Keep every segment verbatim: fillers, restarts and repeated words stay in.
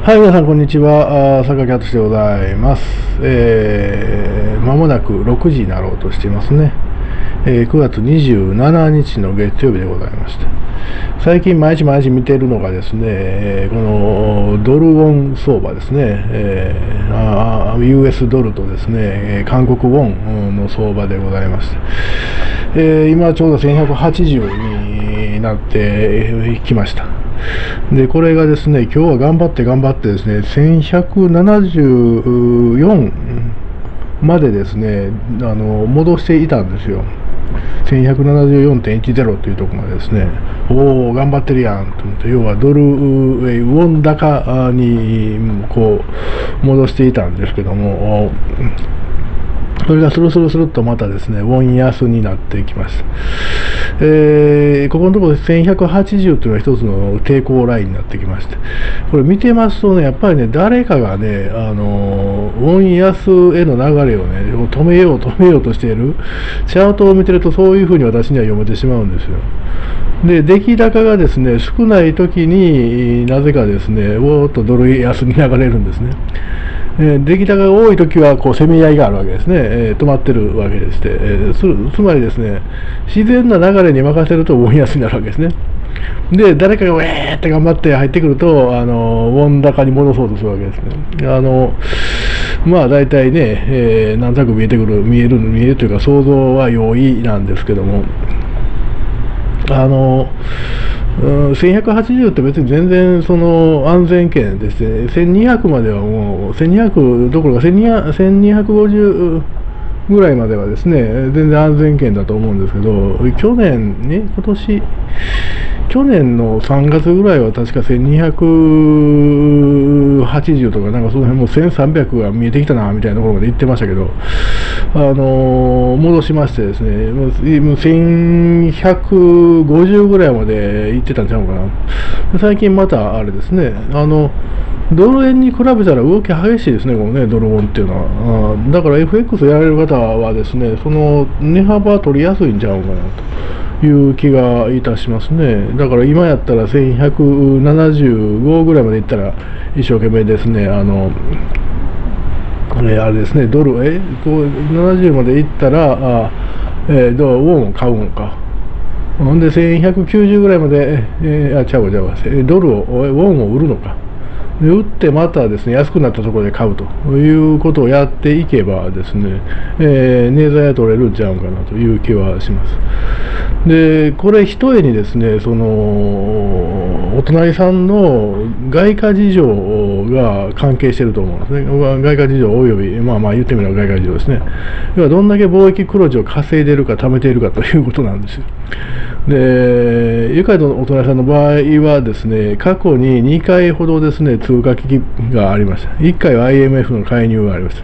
はい、皆さん、こんにちは。あー坂木敦でございます。えー、間もなくろくじになろうとしていますね。えー、くがつにじゅうしちにちの月曜日でございまして。最近、毎日毎日見ているのがですね、えー、このドルウォン相場ですね、えー、あ ユーエス ドルとですね、韓国ウォンの相場でございまして、えー、今ちょうどせんひゃくはちじゅうになってきました。で、これがですね、今日は頑張って頑張ってですね、せんひゃくななじゅうよんまでですね、あの戻していたんですよ。せんひゃくななじゅうよんてんいちゼロ というところまでですね、おお、頑張ってるやんと思って、要はドル、ウォン高にこう戻していたんですけども、それがスルスルスルっとまたですね、ウォン安になってきました。えー、ここのところせんひゃくはちじゅうというのは一つの抵抗ラインになってきまして、これ見てますとね、やっぱりね、誰かがね、あのウォン安への流れをね、止めよう、止めようとしている、チャートを見てるとそういうふうに私には読めてしまうんですよ。で、出来高がですね、少ないときになぜかですね、おーっとドル安に流れるんですね。えー、出来高が多いときはこうせめぎ合いがあるわけですね、えー、止まってるわけでして、えー、つ, つまりですね、自然な流れに任せるとウォン安になるわけですね。で、誰かがウェーって頑張って入ってくると、あのウォン高に戻そうとするわけですね。あのまあ大体ね、えー、なんとなく見えてくる、見える、見えるというか想像は容易なんですけども、あのうん、せんひゃくはちじゅうって別に全然その安全圏ですね、せんにひゃくまではもう、せんにひゃくどころかせんにひゃくごじゅうぐらいまではですね、全然安全圏だと思うんですけど、去年ね、今年、去年のさんがつぐらいは確かせんにひゃくはちじゅうとか、なんかその辺もうせんさんびゃくが見えてきたなみたいなところまで行ってましたけど、あのー、戻しましてですね、もうせんひゃくごじゅうぐらいまで行ってたんちゃうかな。最近またあれですね、あのドル円に比べたら動き激しいですね、このね、ドルウォンっていうのは。あだから エフエックス やられる方はですね、その値幅取りやすいんちゃうかなという気がいたしますね。だから今やったらせんひゃくななじゅうごぐらいまでいったら一生懸命ですね、あの、えあれですね、ドル、えこうななじゅうまでいったら、あえー、ドルウォンを買うのか。ほんでせんひゃくきゅうじゅうぐらいまで、えー、あ、ちゃうわ、ちゃうわ、ドルを、ウォンを売るのか。で売ってまたですね、安くなったところで買うということをやっていけばですね、えー、値材は取れるんちゃうかなという気はします。で、これひとえにですね、そのお隣さんの外貨事情が関係していると思うんですね。外貨事情および、まあまあ言ってみれば外貨事情ですね。要はどんだけ貿易黒字を稼いでいるか貯めているかということなんですよ。で、ゆかいのお隣さんの場合はですね、過去ににかいほどですね、通貨危機がありました。いっかいは アイエムエフ の介入がありました。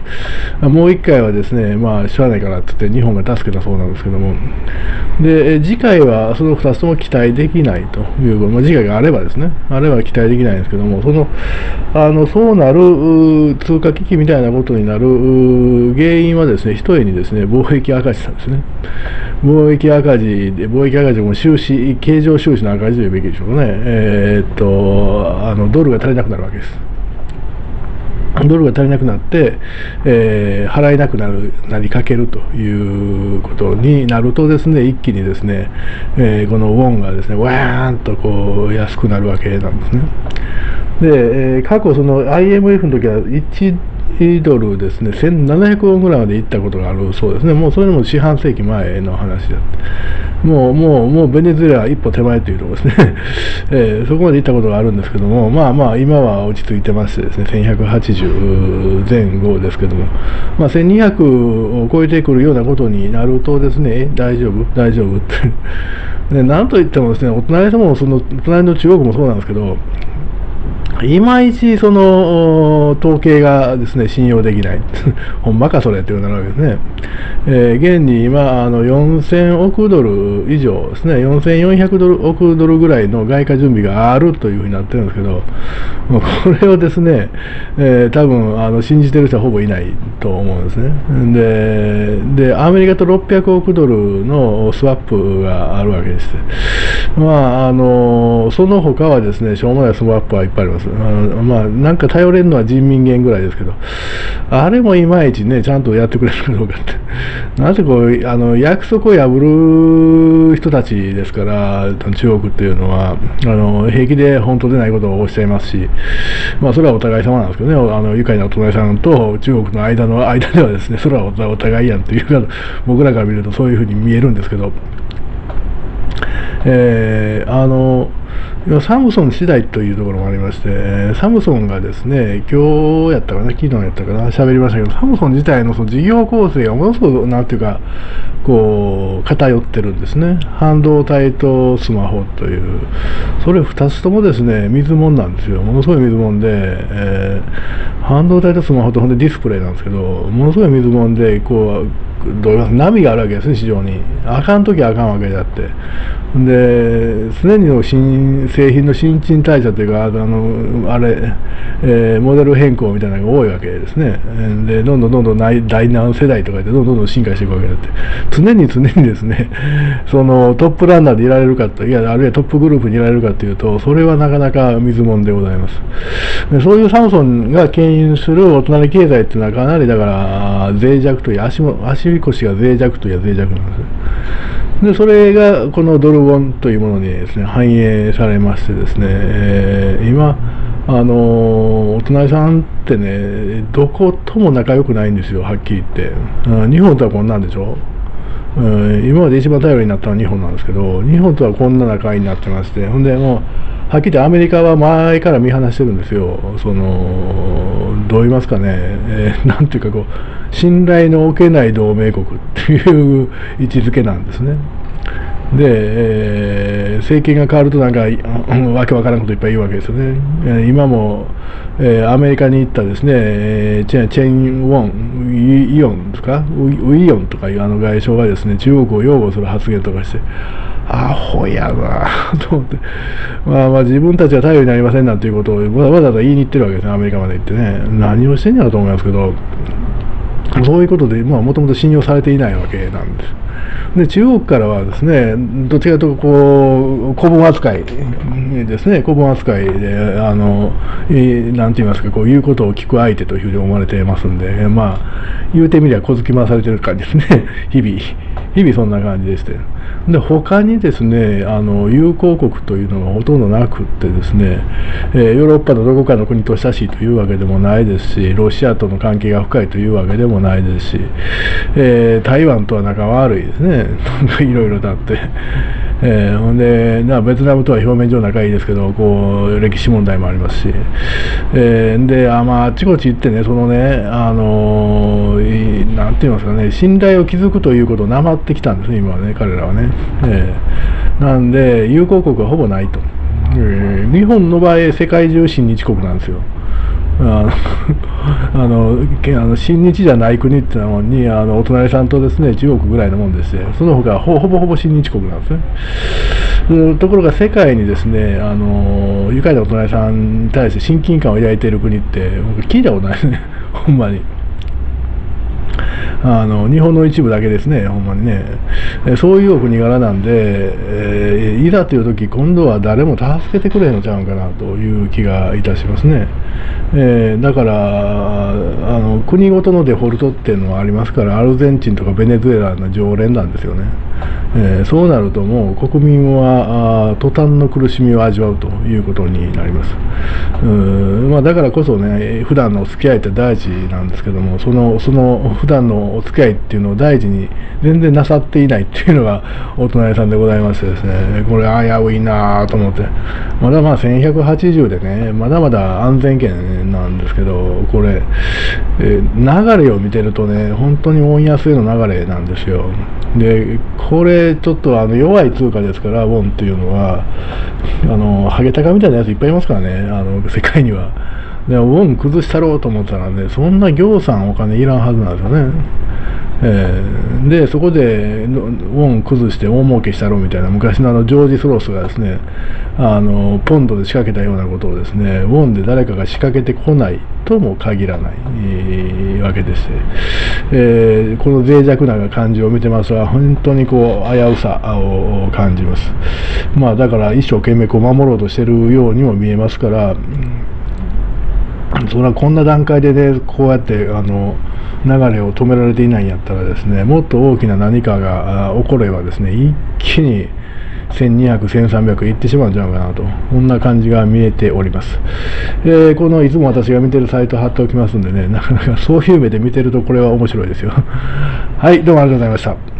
もういっかいはですね、まあ、しゃあないからって言って日本が助けたそうなんですけども、で、次回はそのふたつとも期待できないという、まあ、次回があればですね、あれば期待できないんですけども、その、あの、そうなる通貨危機みたいなことになる原因はですね、ひとえにですね、貿易赤字なんですね。貿易赤字で、貿易赤字も収支、経常収支の赤字というべきでしょうね。えー、っと、あの、ドルが足りなくなるわけです。ドルが足りなくなって、えー、払えなくなる、なりかけるということになるとですね、一気にですね、えー、このウォンがですね、わーんとこう安くなるわけなんですね。で、えー、過去その アイエムエフ の時はいちドルですね、せんななひゃくウォンぐらいまで行ったことがあるそうですね。もうそれでも四半世紀前の話だった。もう、もう、もうベネズエラ一歩手前というところですね。えー、そこまで行ったことがあるんですけども、まあまあ、今は落ち着いてましてですね、せんひゃくはちじゅうぜん後ですけども、まあ、せんにひゃくを超えてくるようなことになるとですね、大丈夫大丈夫って。で、なんといってもですね、お隣さんも、その、隣の中国もそうなんですけど、いまいちその統計がですね信用できない、ほんまかそれっていうのなるわけですね。えー、現に今あのよんせんおくドル以上ですね、よんせんよんひゃくおくドルぐらいの外貨準備があるというふうになってるんですけど、もうこれをですね、えー、多分あの信じてる人はほぼいないと思うんですね。で、でアメリカとろっぴゃくおくドルのスワップがあるわけです。 まあ、あのその他はですね、しょうもないスマップはいっぱいあります。あのまあ、なんか頼れるのは人民元ぐらいですけど、あれもいまいちね、ちゃんとやってくれるかどうかって。なぜこう、あの、約束を破る人たちですから、中国っていうのは、あの、平気で本当でないことをおっしゃいますし、まあ、それはお互い様なんですけどね、あの、愉快なお隣さんと中国の間の間ではですね、それはお互いやんっていうか、僕らから見るとそういうふうに見えるんですけど、えー、あのサムソン次第というところもありまして、サムソンがですね、今日やったかな、昨日やったかな、喋りましたけど、サムソン自体のその事業構成がものすごく、なんていうか、こう、偏ってるんですね。半導体とスマホという、それふたつともですね、水もんなんですよ。ものすごい水もんで、えー、半導体とスマホとほんでディスプレイなんですけど、ものすごい水もんで、こう、どういう波があるわけですね、市場に。あかんときはあかんわけであって。で、常にの新製品の新陳代謝というか、あの、あれ、えー、モデル変更みたいなのが多いわけですね。で、どんどんどんどん第何世代とかでどんどんどんどん進化していくわけであって、常に常にですね、そのトップランナーでいられるかと、いや、あるいはトップグループにいられるかというと、それはなかなか水もんでございます。でそういうサムソンが牽引するお隣経済っていうのはかなりだから脆弱という足も足腰が脆弱という脆弱なんです。でそれがこのドルウォンというものにですね反映されましてですね、えー、今あのお隣さんってねどことも仲良くないんですよ、はっきり言って。日本とはこんなんでしょ。うん、今まで一番頼りになったのは日本なんですけど、日本とはこんな仲になってまして、ほんでもうはっきり言ってアメリカは前から見放してるんですよ。そのどう言いますかね、えー、なんていうかこう信頼のおけない同盟国っていう位置づけなんですね。で、えー、政権が変わるとなんか、うん、わけわからんこといっぱい言うわけですよね。えー、今も、えー、アメリカに行ったですね、えー、チェチェン・ウォン、イオンとか、ウイオンとかいうあの外相がですね、中国を擁護する発言とかして、アホやなと思って、まあまあ自分たちは頼りになりませんなんていうことをわざわざ言いに行ってるわけですね、アメリカまで行ってね。何をしてんやろと思いますけど、そういうことで、まあもともと信用されていないわけなんです。で中国からはですね、どっちかというとこう古文扱いですね、古文扱いで、あの、なんて言いますか、こういうことを聞く相手というふうに思われていますんで、まあ、言うてみりゃ小突き回されてる感じですね、日々、日々そんな感じでして。で他にですね、あの友好国というのがほとんどなくってですね、えー、ヨーロッパのどこかの国と親しいというわけでもないですし、ロシアとの関係が深いというわけでもないですし、えー、台湾とは仲悪いですね、いろいろだって。えー、ほんでなベトナムとは表面上仲いいですけど、こう歴史問題もありますし、えー、であ,、まあ、あっちこっち行ってね、そのね、あのー、なんて言いますかね、信頼を築くということをなまってきたんですね、今はね、彼らはね。えー、なんで友好国はほぼないと。えー、日本の場合世界中親日国なんですよ。あのあのあの親日じゃない国ってのにあのお隣さんとですね中国ぐらいのもんでして、その他は ほ, ほぼほぼ親日国なんですね。うん、ところが世界にですね、あの愉快なお隣さんに対して親近感を抱いている国って僕聞いたことないですねほんまに。あの日本の一部だけですね、ほんまにね。そういうお国柄なんで、えー、いざという時今度は誰も助けてくれへんのちゃうんかなという気がいたしますね。えー、だからあの国ごとのデフォルトっていうのはありますから、アルゼンチンとかベネズエラの常連なんですよね。えー、そうなるともう国民は途端の苦しみを味わうということになります。うーん、まあ、だからこそね、普段のお付き合いって大事なんですけども、そのその普段のお付き合いっていうのを大事に全然なさっていないっていうのがお隣さんでございましてですね、これ危ういなと思って、まだまあせんひゃくはちじゅうでね、まだまだ安全圏なんですけど、これ、えー、流れを見てるとね、本当にウォン安への流れなんですよ。でこれちょっとあの弱い通貨ですから、ウォンっていうのはあのハゲタカみたいなやついっぱいいますからね、あの世界には。でウォン崩したろうと思ったらね、そんな行さんお金いらんはずなんですよね。 えー、でそこでウォン崩して大儲けしたろうみたいな、昔のあのジョージ・ソロスがですね、あのポンドで仕掛けたようなことをですね、ウォンで誰かが仕掛けてこないとも限らない、えー、わけでして、えー、この脆弱な感じを見てますが、本当にこう危うさを感じます。まあだから一生懸命こう守ろうとしているようにも見えますから、それはこんな段階でね、こうやってあの流れを止められていないんやったらですね、もっと大きな何かが起こればですね、一気にせんにひゃく、せんさんびゃくいってしまうんじゃないかなと、こんな感じが見えております。えー、このいつも私が見てるサイト貼っておきますんでね、なかなかそういう目で見てるとこれは面白いですよ。はい、どうもありがとうございました。